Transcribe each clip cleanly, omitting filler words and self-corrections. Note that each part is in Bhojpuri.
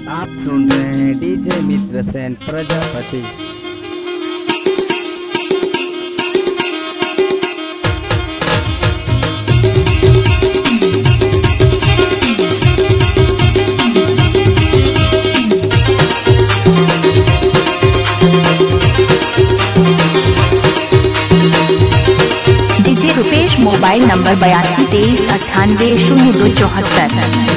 आप सुन रहे हैं DJ Mitra Sen Prajapati. DJ Rupesh mobile number 8223980274।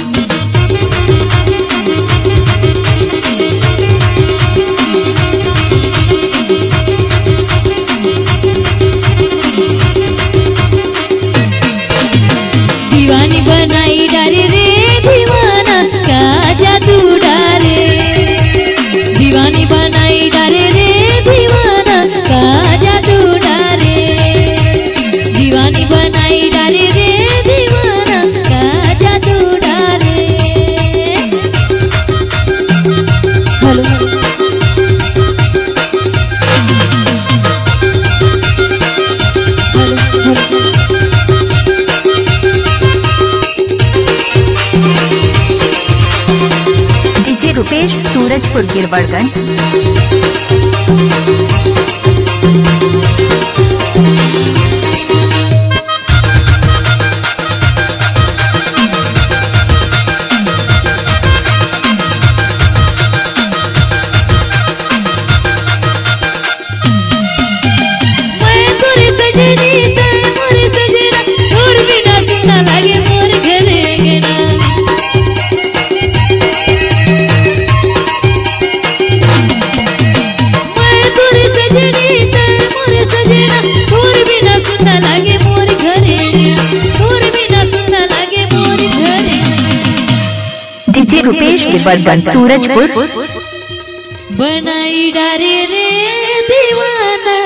दीवानी बनाई डारे रे दीवाना का जादू डारे, दीवानी बनाई डारे रे दीवाना का जादू डारे, दीवानी बनाई डारे रे दीवाना का जादू डारे। Hello DJ Rupesh Surajpur Girwarganj. DJ Rupesh Girwarganj Surajpur. बनाई डारे रे दीवाना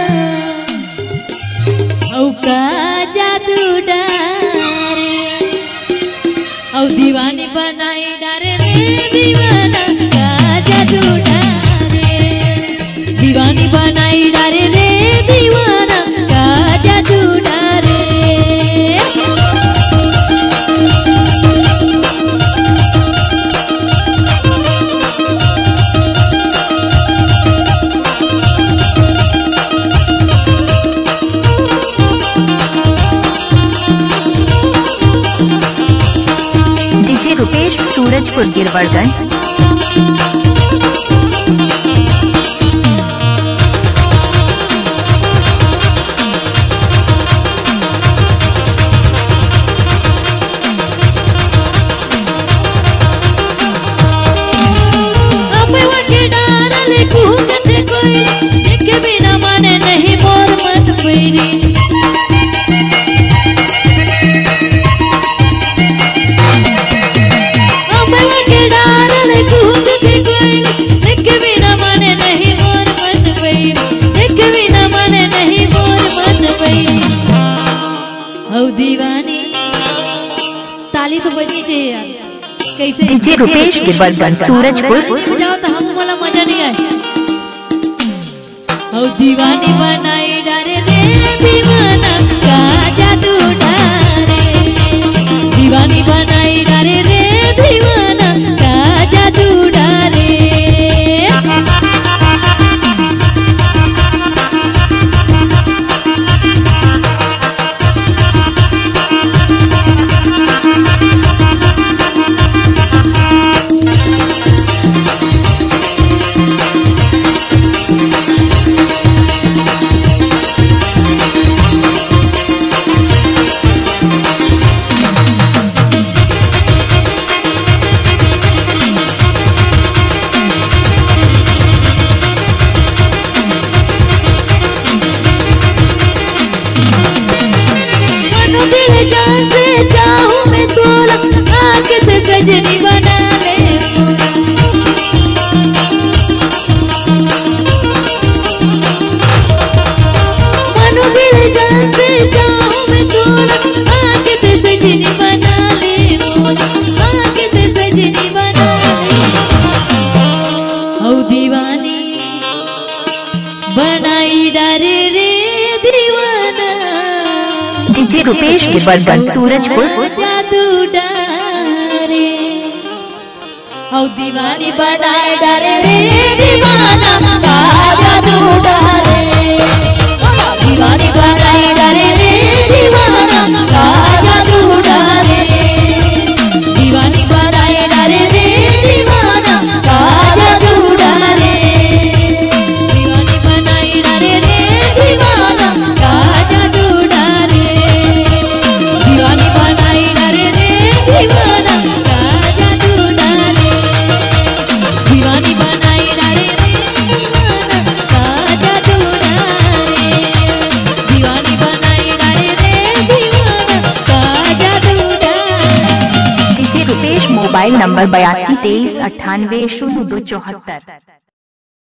औ का जादू डारे, औ दीवानी बनाई डारे रे दीवाना का जादू डारे, दीवानी बनाई डारे रे दीवाना का जादू डारे। डीजे रुपेश सूरजपुर गिरवड़गंज। दीवानी ताली तो बजनी चाहिए यार। कैसे डीजे रुपेश गिरवड़गंज सूरजपुर। जाओ तो हम वाला मजा नहीं आए। औ दीवानी बनाई डारे रे दीवाना का जादू डारे, दीवानी बनाई डारे रे दीवाना का जादू डारे। सजनी बना ले मनो दिल जान से चाहूं मैं तोरा, आके ते सजनी बना ले मोरा, आके ते सजनी बना ले। औ दीवानी बनाई डारे रे दीवाना। डीजे रुपेश गिरवड़गंज सूरजपुर। जादू डारे औ दीवानी बनाए डारे रे दीवाना का जादू डाले दीवानी बनाए डारे रे दीवाना का जादू डाले दीवानी बनाए डारे रे दीवाना का जादू डाले दीवानी बनाए डारे रे दीवाना का जादू डाले दीवानी बनाए डारे रे दीवाना का जादू डाले दीवानी बनाई डाले रे दीवाना का जादू डाले दीवानी बनाई डाले रे दीवाना का जादू डाले। DJ Rupesh mobile number 8223980274।